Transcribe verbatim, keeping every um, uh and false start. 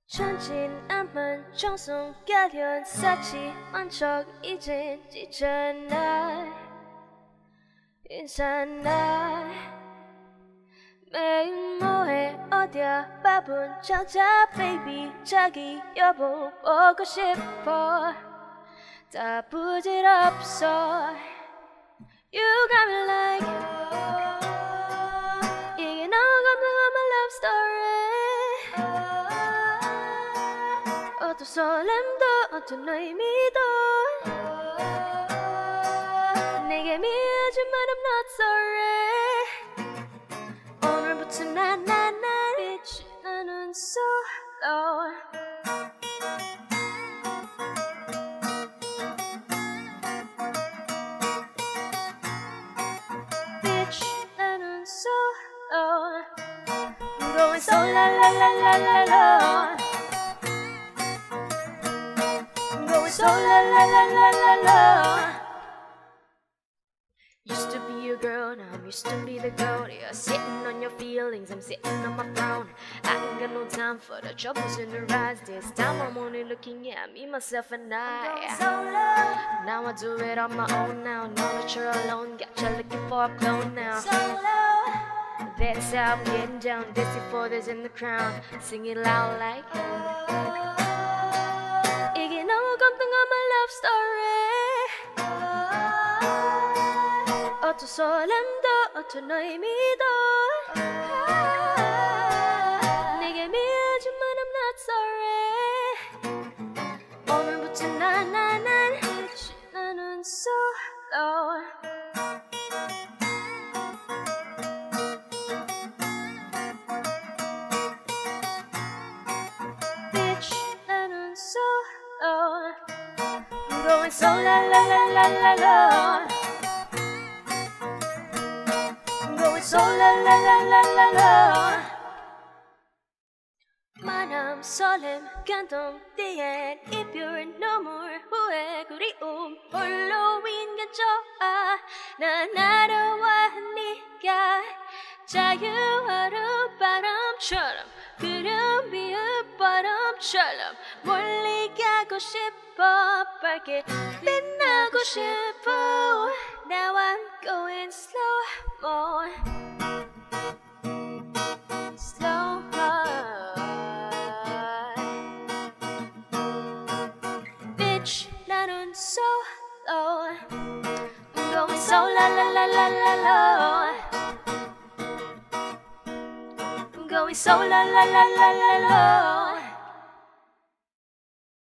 천진난만 정성 가련 사치한 척 이젠 지잖아 인사나 매일 뭐해 어디야 바쁜 척자 baby 자기 여보 보고 싶어 다 부질없어 You got me like 이게 너가 없는 my love story 어떤 설렘도 어떤 의미도 내게 미워지만 I'm not sorry 오늘부터 나나나 bitch 나는 solo bitch 나는 solo I'm going solo la la la la la So la la la la la la Used to be your girl, now I'm used to be the girl. You're sitting on your feelings, I'm sitting on my throne. I ain't got no time for the troubles in the eyes. This time I'm only looking at me, myself and I solo. Now I do it on my own now. Know that you're alone, got you looking for a clone now solo. That's how I'm getting down, dancing for this in the crown. Sing it loud like 이게 너무 감동한 my love story 어떤 설렘도 어떤 의미도 내게 미워지만 I'm not sorry 오늘부터 나나난 나는 solo Going so la la la la la la Going so la la la la la la 만남 설렘 감동 뒤엔 이별 눈물 후회 그리움 홀로인 게 좋아 난 알아와 네가 자유하루 바람처럼 그런 비읍 바람처럼 멀리 가고 싶어 밝게 빛나고 싶어 Now I'm going slow mo slow mo Bitch 나는 solo I'm going so la la la la la la I'm going so la la la la la la